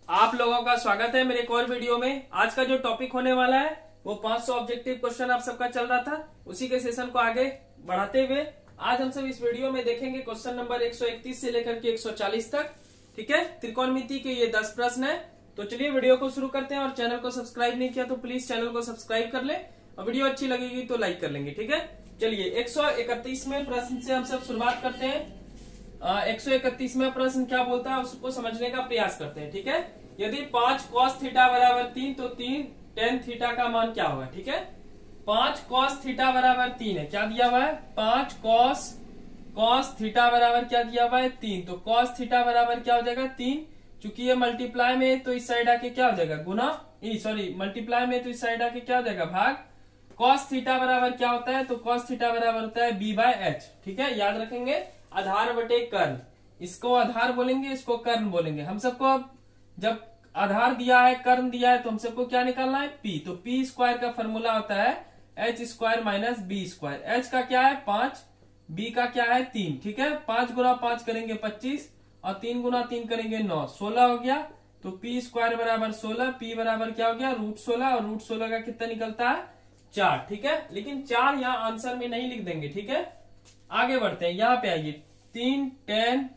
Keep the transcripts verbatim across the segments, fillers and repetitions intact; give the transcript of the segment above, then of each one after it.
आप लोगों का स्वागत है मेरे एक और वीडियो में। आज का जो टॉपिक होने वाला है वो पांच सौ ऑब्जेक्टिव क्वेश्चन आप सबका चल रहा था, उसी के सेशन को आगे बढ़ाते हुए आज हम सब इस वीडियो में देखेंगे क्वेश्चन नंबर एक सौ इकतीस से लेकर के एक सौ चालीस तक। ठीक है, त्रिकोणमिति के ये दस प्रश्न है। तो चलिए वीडियो को शुरू करते हैं। और चैनल को सब्सक्राइब नहीं किया तो प्लीज चैनल को सब्सक्राइब कर ले और वीडियो अच्छी लगेगी तो लाइक कर लेंगे। ठीक है, चलिए एक सौ इकतीसवें प्रश्न से हम सब शुरुआत करते हैं। एक सौ इकतीसवें प्रश्न क्या बोलता है उसको समझने का प्रयास करते हैं। ठीक है, यदि पांच कॉस थीटा बराबर तीन तो तीन टेन थीटा का मान क्या होगा। ठीक है, पांच कॉस थीटा बराबर तीन है, क्या दिया हुआ है पांच कॉस कॉस थीटा बराबर क्या दिया हुआ है तीन। तो कॉस थीटा बराबर क्या हो जाएगा तीन। चूंकि ये मल्टीप्लाई में तो इस साइड आके क्या हो जाएगा गुना, सॉरी मल्टीप्लाई में तो इस साइड आके क्या हो जाएगा भाग। कॉस थीटा बराबर क्या होता है तो कॉस थीटा बराबर होता है बी बाय एच। ठीक है, याद रखेंगे आधार बटे कर्ण, इसको आधार बोलेंगे इसको कर्ण बोलेंगे। हम सबको जब आधार दिया है कर्ण दिया है तो हम सबको क्या निकालना है पी। तो पी स्क्वायर का फॉर्मूला होता है H square minus B square. H का क्या है पांच, बी का क्या है तीन। ठीक है, पांच गुना पांच करेंगे पच्चीस और तीन गुना तीन करेंगे नौ, सोलह हो गया। तो पी स्क्वायर बराबर सोलह, पी बराबर क्या हो गया रूट सोलह और रूट सोलह का कितना निकलता है चार। ठीक है, लेकिन चार यहाँ आंसर में नहीं लिख देंगे। ठीक है, आगे बढ़ते हैं, यहाँ पे आइए तीन टेन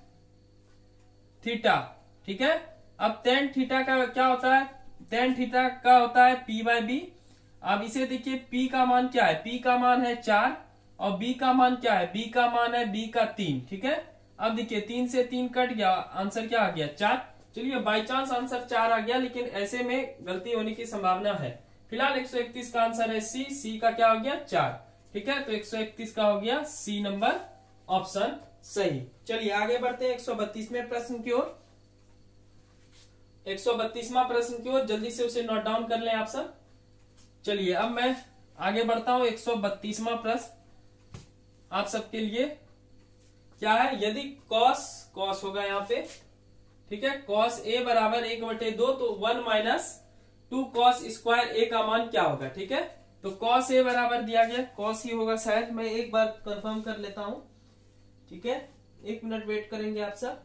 थीटा। ठीक है, अब टेन थीटा का क्या होता है, टेन थीटा का होता है पी बाय बी। अब इसे देखिए पी का मान क्या है, पी का मान है चार और बी का मान क्या है, बी का मान है बी का तीन। ठीक है, अब देखिए तीन से तीन कट गया, आंसर क्या आ गया चार। चलिए बाई चांस आंसर चार आ गया, लेकिन ऐसे में गलती होने की संभावना है। फिलहाल एक सौ इकतीस का आंसर है सी, सी का क्या हो गया चार। ठीक है, तो एक सौ इकतीस का हो गया सी नंबर ऑप्शन सही। चलिए आगे बढ़ते हैं एक सौ बत्तीसवें प्रश्न की ओर। एक सौ बत्तीसवां प्रश्न की ओर जल्दी से उसे नोट डाउन कर लें आप सब। चलिए अब मैं आगे बढ़ता हूं। एक सौ बत्तीसवां प्रश्न आप सबके लिए क्या है, यदि कॉस कॉस होगा यहाँ पे। ठीक है, कॉस ए बराबर एक बटे दो तो one minus two cos square A का मान क्या होगा। ठीक है, तो कॉस ए बराबर दिया गया कॉस ही होगा शायद, मैं एक बार कंफर्म कर लेता हूं। ठीक है, एक मिनट वेट करेंगे आप सब।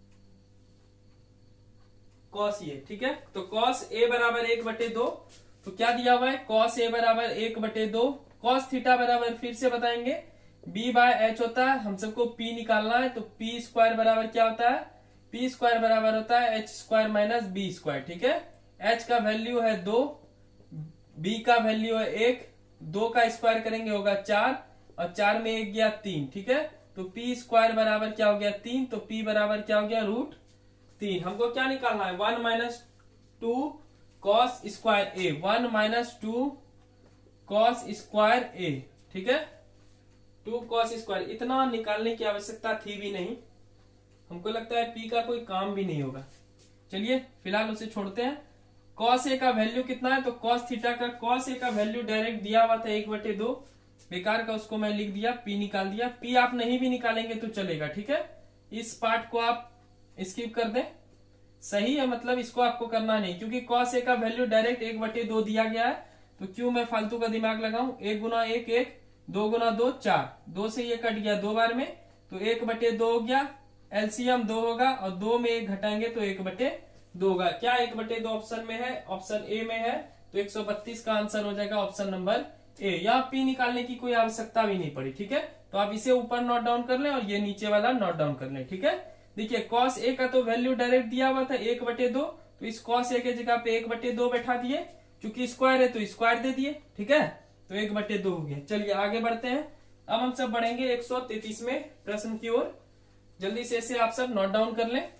कॉस ये ठीक है, तो कॉस ए बराबर एक बटे दो तो क्या दिया हुआ है कॉस ए बराबर एक बटे दो। कॉस थीटा बराबर फिर से बताएंगे बी बाय एच होता है, हम सबको पी निकालना है। तो पी स्क्वायर बराबर क्या होता है, पी स्क्वायर बराबर होता है H square minus B square. ठीक है, एच का वैल्यू है दो, बी का वैल्यू है एक, दो का स्क्वायर करेंगे होगा चार और चार में एक गया तीन। ठीक है, तो पी स्क्वायर बराबर क्या हो गया तीन, तो पी बराबर क्या हो गया रूट तीन। हमको क्या निकालना है one minus two cos square A, one minus two cos square A. ठीक है, टू कॉस स्क्वायर, इतना निकालने की आवश्यकता थी भी नहीं, हमको लगता है पी का कोई काम भी नहीं होगा। चलिए फिलहाल उसे छोड़ते हैं। कॉस ए का वैल्यू कितना है, तो कॉस थीटा का कॉस ए का वैल्यू डायरेक्ट दिया हुआ था एक बटे दो, बेकार का उसको मैं लिख दिया, पी निकाल दिया। पी आप नहीं भी निकालेंगे तो चलेगा। ठीक है, इस पार्ट को आप स्किप कर दें, सही है, मतलब इसको आपको करना नहीं, क्योंकि कॉस ए का वैल्यू डायरेक्ट एक बटे दो दिया गया है। तो क्यों मैं फालतू का दिमाग लगाऊं, एक गुना एक एक, दो गुना दो चार, दो से ये कट गया दो बार में तो एक बटे दो हो गया, एलसीएम दो होगा और दो में एक घटाएंगे तो एक बटे दो होगा। क्या एक बटे दो ऑप्शन में है, ऑप्शन ए में है, तो एक सौ बत्तीस का आंसर हो जाएगा ऑप्शन नंबर ए। यहाँ पी निकालने की कोई आवश्यकता भी नहीं पड़ी। ठीक है, तो आप इसे ऊपर नोट डाउन कर लें और ये नीचे वाला नोट डाउन कर लें। ठीक है, देखिए कॉस ए का तो वैल्यू डायरेक्ट दिया हुआ था एक बटे दो, तो इस कॉस ए के जगह पे एक बटे दो बैठा दिए, चूंकि स्क्वायर है तो स्क्वायर दे दिए। ठीक है, तो एक बटे दो हो गया। चलिए आगे बढ़ते हैं। अब हम सब बढ़ेंगे एक सौ तैतीसवें प्रश्न की ओर, जल्दी से इसे आप सब नोट डाउन कर लें।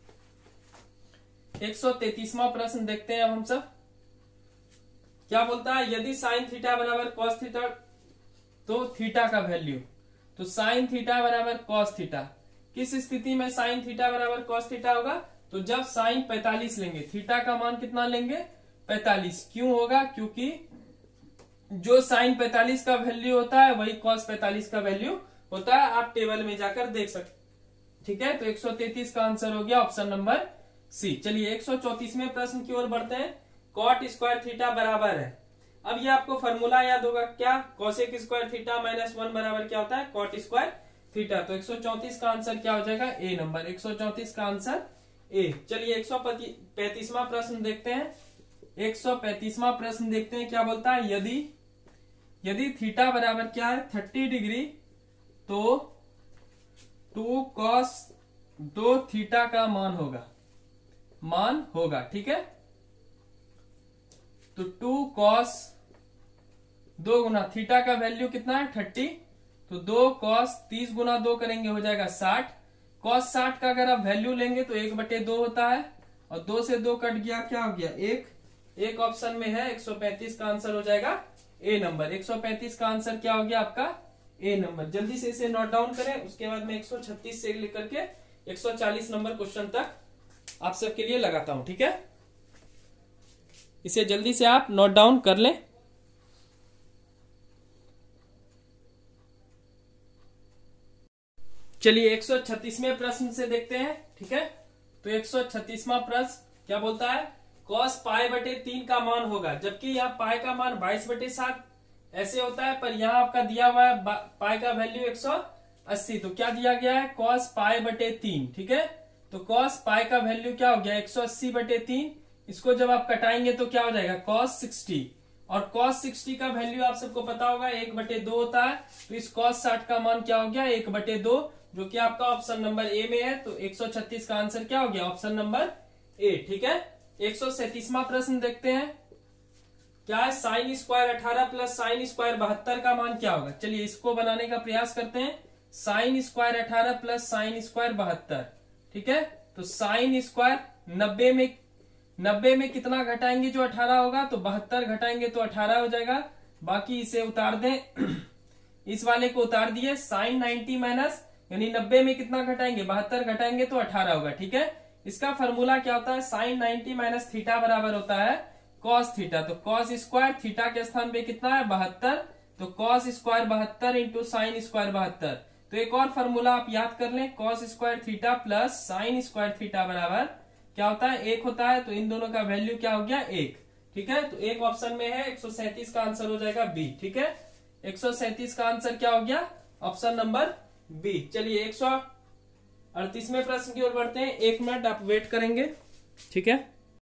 एक सौ तैतीसवां प्रश्न देखते हैं अब हम सब क्या बोलता है, यदि साइन थीटा बराबर कॉस थीटा तो थीटा का वैल्यू, तो साइन थीटा बराबर कॉस थीटा, किस स्थिति में साइन थीटा बराबर कॉस थीटा होगा, तो जब साइन पैंतालीस लेंगे, थीटा का मान कितना लेंगे पैंतालीस। क्यों होगा, क्योंकि जो साइन पैंतालीस का वैल्यू होता है वही कॉस पैंतालीस का वैल्यू होता है, आप टेबल में जाकर देख सकते। ठीक है, तो एक सौ तैतीस का आंसर हो गया ऑप्शन नंबर सी। चलिए एक सौ चौतीसवें प्रश्न की ओर बढ़ते हैं। कॉट स्क्वायर थीटा बराबर है, अब ये आपको फॉर्मूला याद होगा क्या, cosec square theta minus one बराबर क्या होता है कॉट स्क्वायर थीटा। तो एक सौ चौंतीस का आंसर क्या हो जाएगा ए नंबर, एक सौ चौंतीस का आंसर ए। चलिए एक सौ पैंतीसवां प्रश्न देखते हैं। एक सौ पैंतीसवां प्रश्न देखते हैं क्या बोलता है। यदि यदि थीटा बराबर क्या है थर्टी डिग्री तो टू कॉस दो थीटा का मान होगा मान होगा ठीक है। तो टू कॉस दो गुना थीटा का वैल्यू कितना है थर्टी, तो दो कॉस तीस गुना दो करेंगे हो जाएगा साठ। कॉस साठ का अगर आप वैल्यू लेंगे तो एक बटे दो होता है और दो से दो कट गया क्या हो गया एक। एक ऑप्शन में है एक सौ पैंतीस का आंसर हो जाएगा ए नंबर। एक सौ पैंतीस का आंसर क्या हो गया आपका ए नंबर। जल्दी से इसे नोट डाउन करें, उसके बाद मैं एक सौ छत्तीस से लेकर के एक सौ चालीस नंबर क्वेश्चन तक आप सबके लिए लगाता हूं ठीक है। इसे जल्दी से आप नोट डाउन कर लें। चलिए एक सौ छत्तीसवें प्रश्न से देखते हैं ठीक है। तो एक सौ छत्तीसवां प्रश्न क्या बोलता है कॉस पाई बटे तीन का मान होगा, जबकि यहाँ पाई का मान बाईस बटे सात ऐसे होता है, पर यहाँ आपका दिया हुआ है पाई का वैल्यू एक सौ अस्सी। तो क्या दिया गया है कॉस पाई बटे तीन ठीक है। तो कॉस पाई का वैल्यू क्या हो गया एक सौ अस्सी बटे तीन। इसको जब आप कटाएंगे तो क्या हो जाएगा कॉस सिक्सटी, और कॉस सिक्सटी का वैल्यू आप सबको पता होगा एक बटे दो होता है। तो इस कॉस साठ का मान क्या हो गया एक बटे दो, जो कि आपका ऑप्शन नंबर ए में है। तो एक सौ छत्तीस का आंसर क्या हो गया ऑप्शन नंबर ए ठीक है। एक सौ सैंतीसवां प्रश्न देखते हैं क्या है साइन स्क्वायर अठारह प्लस साइन स्क्वायर बहत्तर का मान क्या होगा। चलिए इसको बनाने का प्रयास करते हैं। साइन स्क्वायर अठारह प्लस साइन स्क्वायर बहत्तर ठीक है। तो साइन स्क्वायर नब्बे में नब्बे में कितना घटाएंगे जो अठारह होगा, तो बहत्तर घटाएंगे तो अठारह हो जाएगा। बाकी इसे उतार दें इस वाले को उतार दिए। साइन नाइन्टी माइनस यानी नब्बे में कितना घटाएंगे बहत्तर घटाएंगे तो अठारह होगा ठीक है। इसका फॉर्मूला क्या होता है साइन नाइन्टी माइनस थीटा बराबर होता है कॉस थीटा। तो कॉस स्क्वायर थीटा के स्थान पे कितना है बहत्तर, तो कॉस स्क्वायर बहत्तर इंटू साइन स्क्वायर बहत्तर। तो एक और फॉर्मूला आप याद कर लें cos square theta plus sine square theta बराबर क्या होता है एक होता है। तो इन दोनों का वैल्यू क्या हो गया एक ठीक है। तो एक ऑप्शन में है एक सौ सैंतीस का आंसर हो जाएगा बी ठीक है। एक सौ सैंतीस का आंसर क्या हो गया ऑप्शन नंबर बी। चलिए एक सौ अड़तीसवें प्रश्न की ओर बढ़ते हैं। एक मिनट आप वेट करेंगे ठीक है।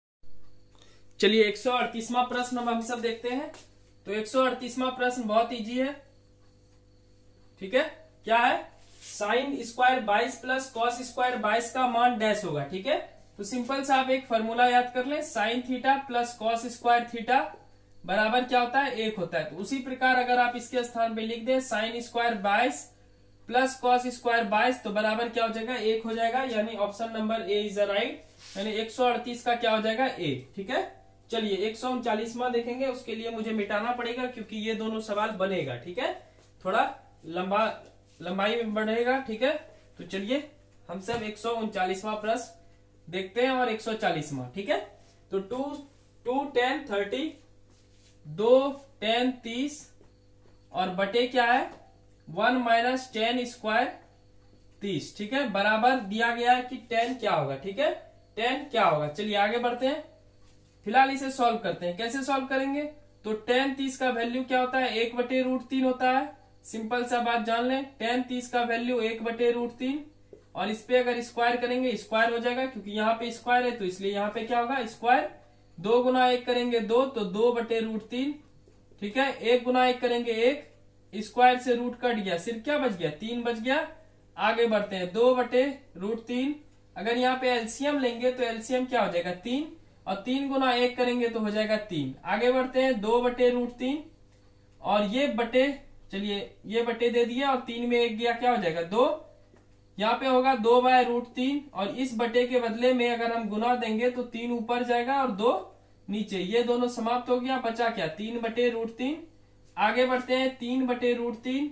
चलिए एक सौ अड़तीसवां प्रश्न हम सब देखते हैं। तो एक सौ अड़तीसवां प्रश्न बहुत इजी है ठीक है। क्या है साइन स्क्वायर बाईस प्लस कॉस स्क्वायर बाईस का मान डैश होगा ठीक है। तो सिंपल सा आप एक फॉर्मूला याद कर लें sine theta plus cos square theta बराबर क्या होता है एक होता है। तो उसी प्रकार अगर आप इसके स्थान पे लिख दें साइन स्क्वायर बाईस प्लस कॉस स्क्वायर बाईस तो बराबर क्या हो जाएगा एक हो जाएगा, यानी option number A is the right. यानी एक सौ अड़तीस का क्या हो जाएगा ए ठीक है। चलिए एक सौ उनचालीसवां देखेंगे, उसके लिए मुझे मिटाना पड़ेगा क्योंकि ये दोनों सवाल बनेगा ठीक है। थोड़ा लंबा लंबाई में बढ़ेगा ठीक है। तो चलिए हम सब एक सौ उनचालीसवां प्रश्न देखते हैं और एक सौ चालीसवां ठीक है। तो टू टू टेन थर्टी दो टेन तीस और बटे क्या है वन माइनस टेन स्क्वायर तीस ठीक है। बराबर दिया गया है कि टेन क्या होगा ठीक है। टेन क्या होगा चलिए आगे बढ़ते हैं। फिलहाल इसे सॉल्व करते हैं। कैसे सॉल्व करेंगे तो टेन तीस का वैल्यू क्या होता है एक बटे रूट तीन होता है। सिंपल सा बात जान लें टेन तीस का वैल्यू एक बटे रूट तीन, और इस पे अगर स्क्वायर करेंगे स्क्वायर हो जाएगा क्योंकि यहाँ पे स्क्वायर है तो इसलिए यहाँ पे क्या होगा स्क्वायर। दो गुना एक करेंगे दो तो दो बटे रूट तीन ठीक है। एक गुना एक करेंगे एक, स्क्वायर से रूट कट गया सिर्फ क्या बच गया तीन बच गया। आगे बढ़ते हैं दो बटे रूट तीन, अगर यहाँ पे एलसीएम लेंगे तो एलसीएम क्या हो जाएगा तीन, और तीन गुना एक करेंगे तो हो जाएगा तीन। आगे बढ़ते हैं दो बटे रूट तीन और ये बटे चलिए ये बटे दे दिया और तीन में एक गया क्या हो जाएगा दो। यहाँ पे होगा दो बाय रूट तीन और इस बटे के बदले में अगर हम गुना देंगे तो तीन ऊपर जाएगा और दो नीचे, ये दोनों समाप्त हो गया। बचा क्या तीन बटे रूट तीन। आगे बढ़ते हैं तीन बटे रूट तीन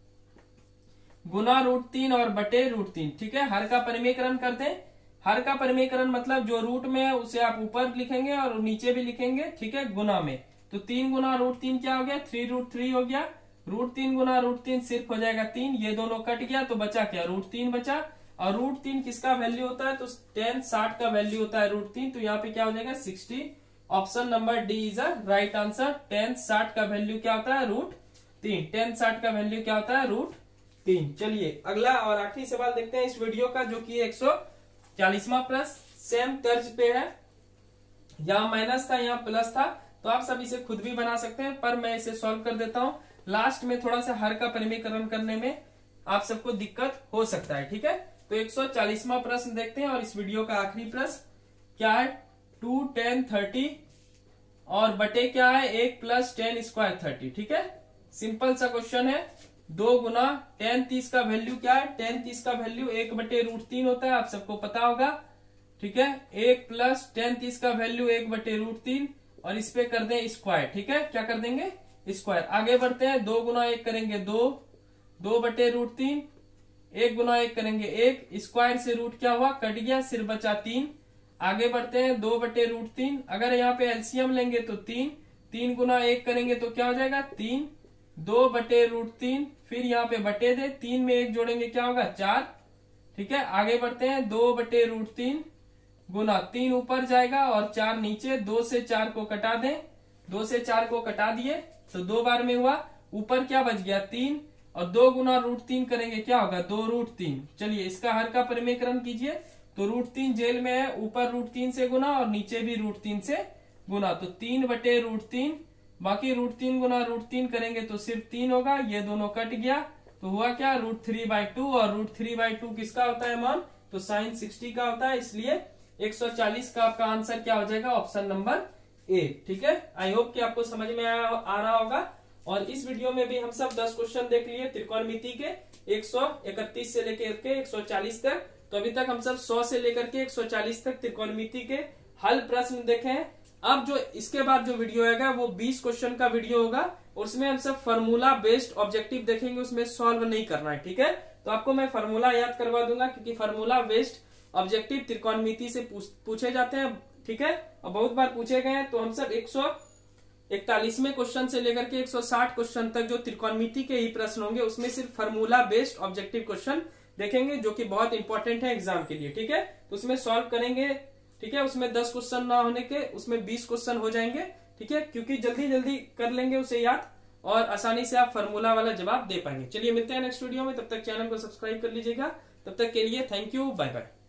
गुना रूट तीन और बटे रूट तीन ठीक है। हर का परिमेयकरण करते हैं। हर का परिमेयकरण मतलब जो रूट में है उसे आप ऊपर लिखेंगे और नीचे भी लिखेंगे ठीक है गुना में। तो तीन गुना रूट तीन क्या हो गया थ्री रूट थ्री हो गया। रूट तीन गुना रूट तीन सिर्फ हो जाएगा तीन, ये दोनों कट गया तो बचा क्या रूट तीन बचा। और रूट तीन किसका वैल्यू होता है तो टेन साठ का वैल्यू होता है रूट तीन। तो यहाँ पे क्या हो जाएगा sixty. Option number D is a right answer. Tan साठ का वैल्यू क्या होता है रूट तीन। टेन साठ का वैल्यू क्या होता है रूट तीन। चलिए अगला और आखिरी सवाल देखते हैं इस वीडियो का, जो कि एक सौ चालीसवां प्रश्न। सेम तर्ज पे है, यहाँ माइनस था यहाँ प्लस था, तो आप सब इसे खुद भी बना सकते हैं, पर मैं इसे सॉल्व कर देता हूँ। लास्ट में थोड़ा सा हर का परिमीकरण करने में आप सबको दिक्कत हो सकता है, ठीक है। तो एक सौ चालीसवां प्रश्न देखते हैं और इस वीडियो का आखिरी प्रश्न क्या है, टू टेन थर्टी और बटे क्या है एक प्लस टेन स्क्वायर थर्टी, ठीक है। सिंपल सा क्वेश्चन है, दो गुना टेन तीस का वैल्यू क्या है, टेन तीस का वैल्यू एक बटे रूट तीन होता है, आप सबको पता होगा, ठीक है। एक प्लस टेन तीस का वैल्यू एक बटे रूट तीन और इस पे कर दें स्क्वायर, ठीक है। क्या कर देंगे, स्क्वायर। आगे बढ़ते हैं, दो गुना एक करेंगे दो, दो बटे रूट तीन, एक गुना एक करेंगे एक, स्क्वायर से रूट क्या हुआ, कट गया, सिर्फ बचा तीन। आगे बढ़ते हैं, दो बटे रूट तीन, अगर यहाँ पे एलसीएम लेंगे तो तीन, तीन गुना एक करेंगे तो क्या हो जाएगा, तीन, दो बटे रूट तीन, फिर यहाँ पे बटे दे, तीन में एक जोड़ेंगे क्या होगा, चार, ठीक है। आगे बढ़ते हैं, दो बटे रूट तीन गुना तीन ऊपर जाएगा और चार नीचे, दो से चार को कटा दें, दो से चार को कटा दिए तो दो बार में हुआ, ऊपर क्या बच गया, तीन, और दो गुना रूट तीन करेंगे क्या होगा, दो रूट तीन। चलिए इसका हर का परिमीकरण कीजिए, तो रूट तीन जेल में है, ऊपर रूट तीन से गुना और नीचे भी रूट तीन से गुना, तो तीन बटे रूट तीन, बाकी रूट तीन गुना रूट तीन करेंगे तो सिर्फ तीन होगा, ये दोनों कट गया, तो हुआ क्या, रूट थ्री बाई टू, और रूट थ्री बाई टू किसका होता है मान, तो साइन सिक्सटी का होता है, इसलिए एक सौ चालीस का आपका आंसर क्या हो जाएगा, ऑप्शन नंबर ए, ठीक है। आई होप कि आपको समझ में आ, आ रहा होगा। और इस वीडियो में भी हम सब दस क्वेश्चन देख लिए त्रिकोणमिति के, एक सौ इकतीस से लेकर के एक सौ चालीस तक। तो अभी तक हम सब सौ से लेकर के एक सौ चालीस तक त्रिकोणमिति के हल प्रश्न देखे हैं। अब जो इसके बाद जो वीडियो आएगा वो बीस क्वेश्चन का वीडियो होगा, और उसमें हम सब फार्मूला बेस्ड ऑब्जेक्टिव देखेंगे, उसमें सॉल्व नहीं करना है, ठीक है। तो आपको मैं फार्मूला याद करवा दूंगा, क्योंकि फार्मूला बेस्ड ऑब्जेक्टिव त्रिकोणमिति से पूछे जाते हैं, ठीक है, और बहुत बार पूछे गए हैं। तो हम सब एक सौ इकतालीसवें क्वेश्चन से लेकर के एक सौ साठ क्वेश्चन तक जो त्रिकोणमिति के ही प्रश्न होंगे, उसमें सिर्फ फार्मूला बेस्ड ऑब्जेक्टिव क्वेश्चन देखेंगे, जो कि बहुत इंपॉर्टेंट है एग्जाम के लिए, ठीक है। तो उसमें सॉल्व करेंगे, ठीक है, उसमें दस क्वेश्चन ना होने के उसमें बीस क्वेश्चन हो जाएंगे, ठीक है, क्योंकि जल्दी जल्दी कर लेंगे उसे याद और आसानी से आप फार्मूला वाला जवाब दे पाएंगे। चलिए मिलते हैं नेक्स्ट वीडियो में, तब तक चैनल को सब्सक्राइब कर लीजिएगा। तब तक के लिए थैंक यू, बाय बाय।